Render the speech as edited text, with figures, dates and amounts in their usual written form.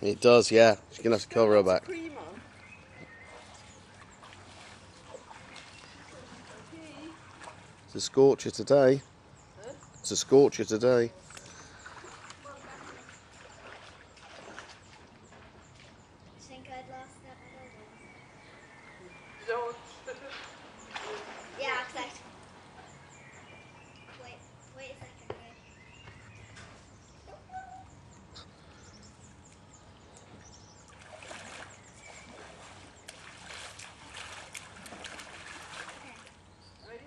It does, yeah. She's going to have to cover her back. It's a scorcher today. It's a scorcher today. Think I'd last that Don't. Yeah, exactly. Wait a second. Ready?